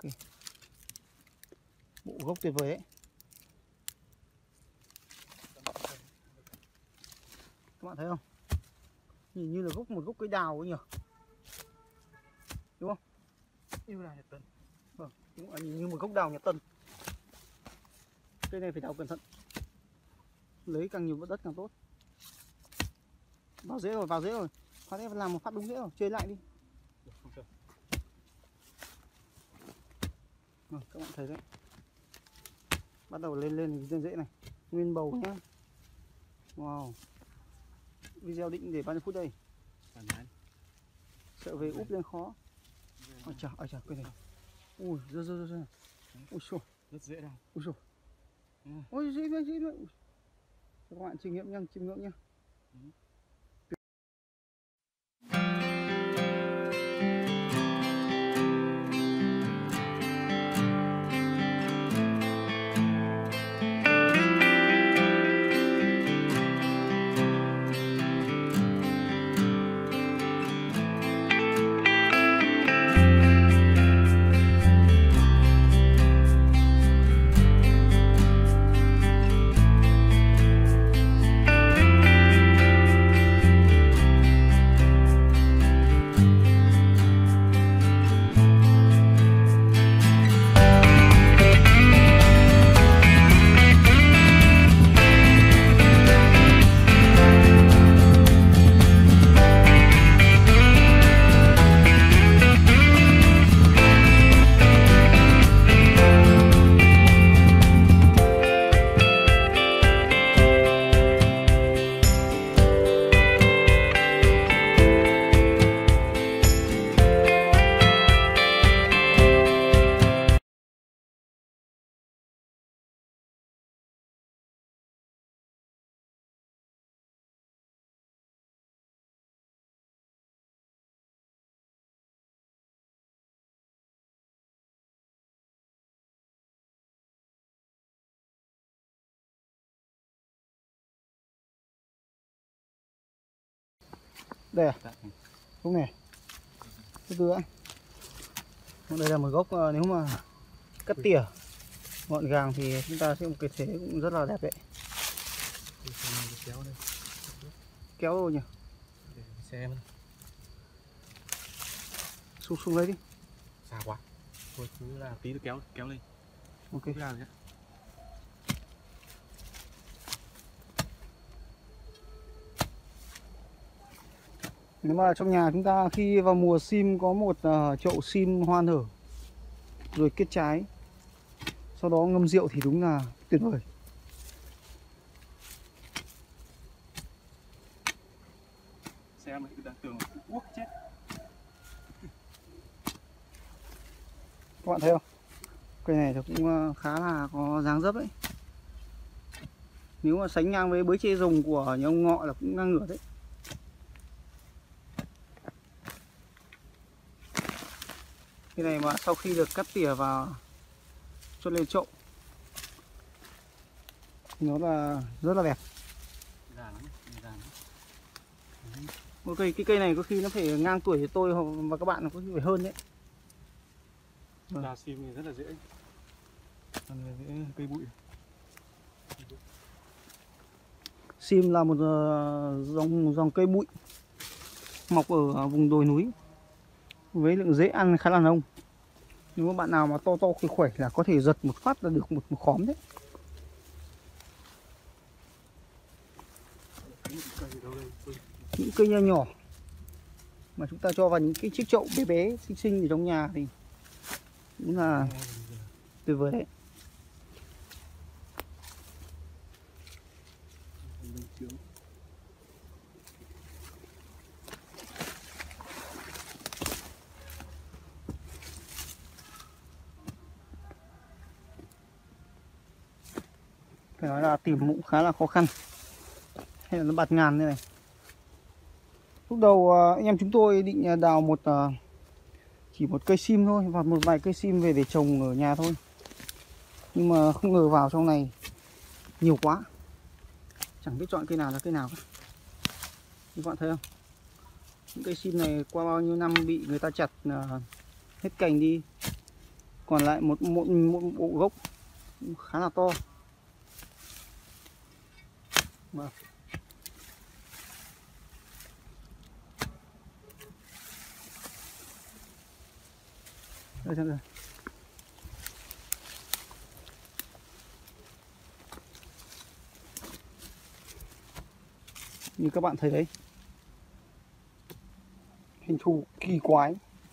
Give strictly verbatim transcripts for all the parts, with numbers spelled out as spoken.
Bộ gốc tuyệt vời đấy. Các bạn thấy không? Nhìn như là gốc một gốc cây đào ấy nhỉ? Đúng không? Như là Nhật Tân. Vâng, đúng là nhìn như một gốc đào Nhật Tân. Cây này phải đào cẩn thận. Lấy càng nhiều đất càng tốt. Vào rễ rồi, vào rễ rồi. Phát đấy làm một phát đúng rễ rồi, chơi lại đi. Rồi, các bạn thấy đấy. Bắt đầu lên lên trên rễ này. Nguyên bầu nhá. Wow. Video định để bao nhiêu phút đây? Sợ về úp lên khó. Ôi trời, ôi trời, cái này. Ui, rơ rơ rơ. Ui xô. Rất dễ đâu. Ui xô. Ôi dễ nữa, dễ nữa. Cho các bạn chiêm nghiệm nha, chiêm ngưỡng nha. Ừ. Đây à? Gốc này. Thứ tư ạ. Đây là một gốc nếu mà cắt tỉa gọn gàng thì chúng ta sẽ một cái thế cũng rất là đẹp đấy. Kéo đây. Kéo rồi nhỉ? Xe mà. Xung xung lấy đi. Xa quá. Thôi cứ là tí nữa kéo kéo lên. Ok. Cứ làm nhé. Nếu mà trong nhà chúng ta khi vào mùa sim có một uh, chậu sim hoa nở rồi kết trái, sau đó ngâm rượu thì đúng là tuyệt vời. Xe mà đang tưởng quốc chết. Các bạn thấy không? Cây này thì cũng khá là có dáng dấp đấy. Nếu mà sánh ngang với bới chê rồng của nhà ông Ngọ là cũng ngang ngửa đấy. Cái này mà sau khi được cắt tỉa vào cho lên chậu nó là rất là đẹp. Một cây cái cây này có khi nó phải ngang tuổi của tôi và các bạn có khi phải hơn đấy. Đào sim thì rất là dễ. Còn dễ cây bụi. Sim là một dòng dòng cây bụi mọc ở vùng đồi núi với lượng dễ ăn khá là nông. Nếu mà bạn nào mà to to khỏe khỏe là có thể giật một phát là được một, một khóm đấy. Những cây nho nhỏ mà chúng ta cho vào những cái chiếc chậu bé bé xinh xinh ở trong nhà thì cũng là tuyệt vời đấy. Phải nói là tìm cũng khá là khó khăn. Hay là nó bạt ngàn như này. Lúc đầu anh em chúng tôi định đào một chỉ một cây sim thôi và một vài cây sim về để trồng ở nhà thôi. Nhưng mà không ngờ vào trong này nhiều quá. Chẳng biết chọn cây nào là cây nào cả. Các bạn thấy không? Những cây sim này qua bao nhiêu năm bị người ta chặt hết cành đi. Còn lại một một, một bộ gốc khá là to. Vâng. Đây xem rồi. Như các bạn thấy đấy, hình thù kỳ quái,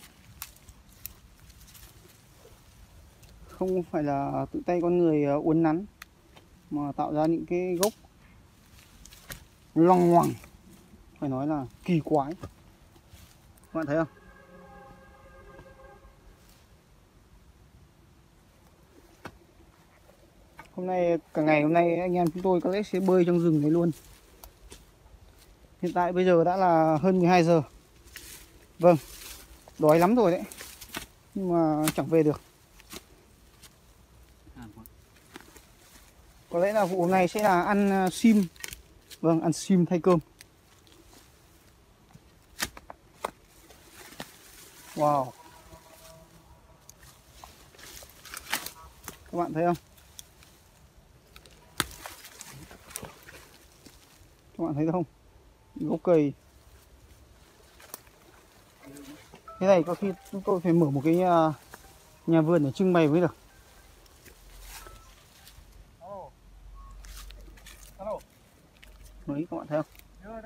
không phải là tự tay con người uốn nắn mà tạo ra những cái gốc loằng ngoằng, phải nói là kỳ quái. Các bạn thấy không? Hôm nay cả ngày hôm nay anh em chúng tôi có lẽ sẽ bơi trong rừng này luôn. Hiện tại bây giờ đã là hơn mười hai giờ. Vâng, đói lắm rồi đấy, nhưng mà chẳng về được. Có lẽ là vụ hôm nay sẽ là ăn sim. Vâng, ăn sim thay cơm. Wow, các bạn thấy không? Các bạn thấy không? Gốc cây. Thế này có khi chúng tôi phải mở một cái nhà, nhà vườn để trưng bày mới được. Đấy, các bạn thấy không?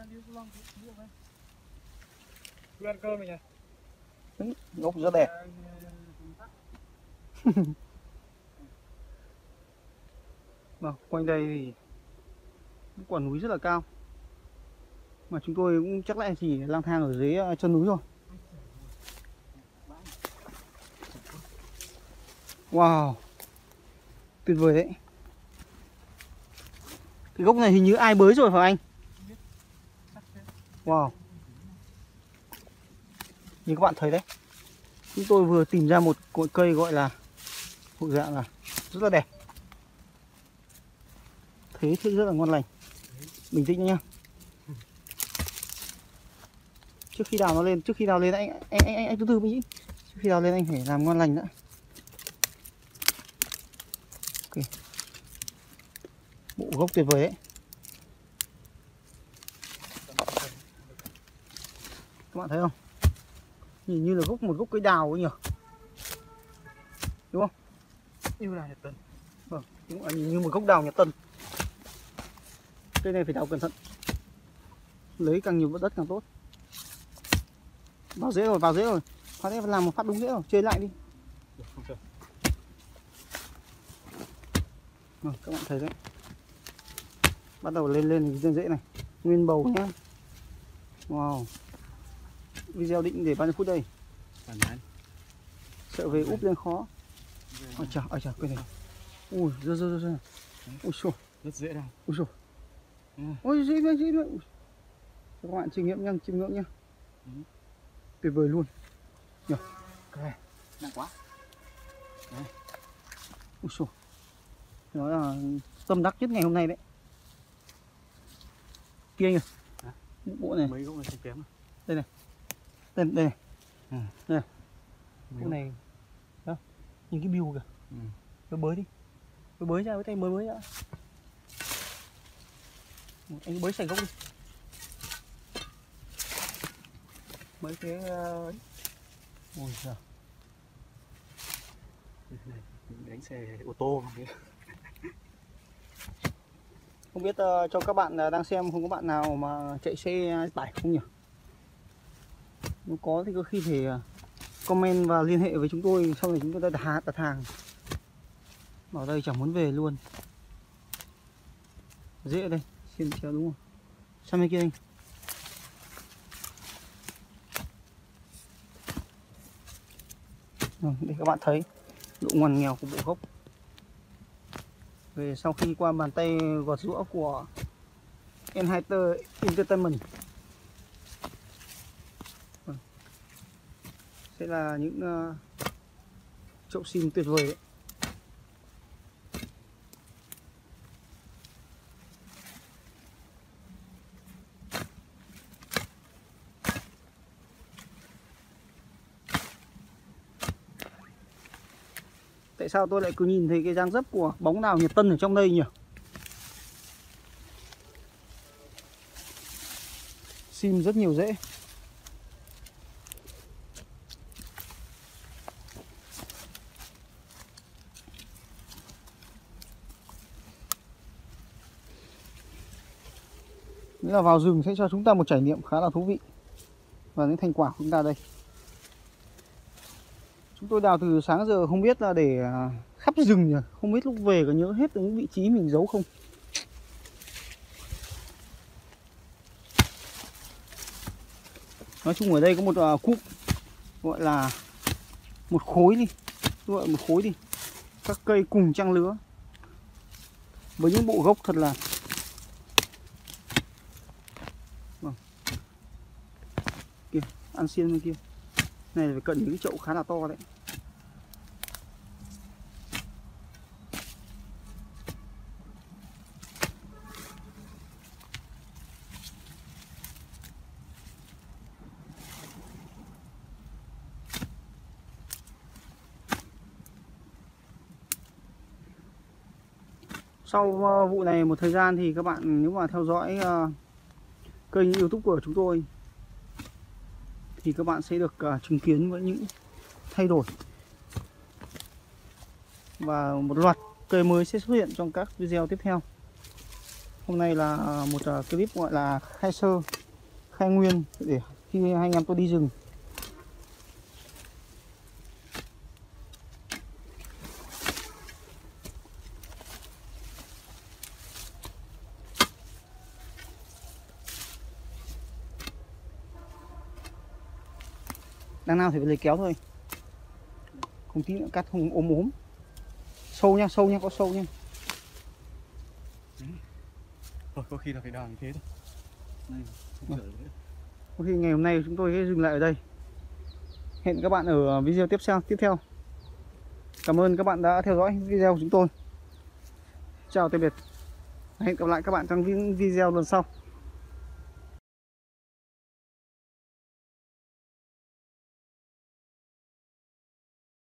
Ăn cơm này nhỉ? Đấy, gốc rất đẹp. Vâng, quanh đây thì quả núi rất là cao, mà chúng tôi cũng chắc lại chỉ lang thang ở dưới chân núi thôi. Wow, tuyệt vời đấy. Cái gốc này hình như ai bới rồi phải anh? Wow, như các bạn thấy đấy, chúng tôi vừa tìm ra một cội cây gọi là thuộc dạng là rất là đẹp. Thế thì rất là ngon lành. Bình tĩnh nhá. Trước khi đào nó lên, trước khi đào lên anh anh anh anh, anh từ từ bình tĩnh. Trước khi đào lên anh phải làm ngon lành nữa. Ok. Bộ gốc tuyệt vời đấy. Các bạn thấy không? Nhìn như là gốc một gốc cây đào ấy nhỉ? Đúng không? Như là Nhật Tân. Vâng, đúng là nhìn như một gốc đào Nhật Tân. Cây này phải đào cẩn thận. Lấy càng nhiều đất càng tốt. Vào rễ rồi, vào rễ rồi. Phát đấy làm một phát đúng rễ rồi, chơi lại đi. Không sao. Vâng, các bạn thấy đấy. Bắt đầu lên lên trên rễ này. Nguyên bầu nhá. Wow. Video định để bao nhiêu phút đây? Sợ về úp lên khó. Ôi trời, ôi trời, cây này. Ui, rơ rơ rơ. Ui xô. Rất dễ đâu. Ui xô. Ôi dễ nữa, dễ nữa. Cho các bạn chiêm nghiệm nhá, chiêm ngưỡng nhá. Ừ. Tuyệt vời luôn. Nhỉ. Ok. Nặng quá. Đấy. Ui xô. Nó là tâm đắc nhất ngày hôm nay đấy. Kia nhỉ. À? Bộ này. Mấy gốc này không kém. Đây này. Đây, đây này. Ừ. Đây. Bộ này. Đó. Nhìn cái biu kìa. Ừ. Bới bới đi. Bới bới ra với tay bới bới ra. Anh bới sạch gốc đi. Bới cái ấy. Ôi giời. Này, đánh xe ô tô không biết. Không biết uh, cho các bạn uh, đang xem không có bạn nào mà chạy xe tải không nhỉ? Nếu có thì có khi phải uh, comment và liên hệ với chúng tôi, sau này chúng tôi đặt hàng, đặt hàng. Ở đây chẳng muốn về luôn. Dễ đây, xin chào đúng không? Sang bên kia anh. Rồi, để các bạn thấy độ ngoằn nghèo của bộ gốc. Về sau khi qua bàn tay gọt giũa của Enhiter Entertainment, sẽ là những uh, chậu sim tuyệt vời đấy. Tại sao tôi lại cứ nhìn thấy cái dáng dấp của bóng đào Nhật Tân ở trong đây nhỉ? Sim rất nhiều rễ. Nghĩa là vào rừng sẽ cho chúng ta một trải nghiệm khá là thú vị. Và những thành quả của chúng ta đây. Chúng tôi đào từ sáng giờ không biết là để khắp rừng nhỉ. Không biết lúc về có nhớ hết những vị trí mình giấu không. Nói chung ở đây có một uh, cụm gọi là một khối đi, gọi một khối đi, các cây cùng trang lứa với những bộ gốc thật là vâng. Kìa, ăn xiên bên kia này phải cần những cái chậu khá là to đấy. Sau vụ này một thời gian thì các bạn nếu mà theo dõi uh, kênh YouTube của chúng tôi thì các bạn sẽ được uh, chứng kiến với những thay đổi và một loạt cây mới sẽ xuất hiện trong các video tiếp theo. Hôm nay là một uh, clip gọi là khai sơ, khai nguyên để khi hai anh em tôi đi rừng. Đằng nào thì phải lấy kéo thôi. Không tí nữa cắt không ốm ốm. Sâu nha, sâu nha, có sâu nha. Rồi, có khi là phải đào như thế thôi. Đây, Vâng. Có khi ngày hôm nay chúng tôi sẽ dừng lại ở đây. Hẹn các bạn ở video tiếp theo. tiếp theo. Cảm ơn các bạn đã theo dõi video của chúng tôi. Chào tạm biệt. Hẹn gặp lại các bạn trong những video lần sau.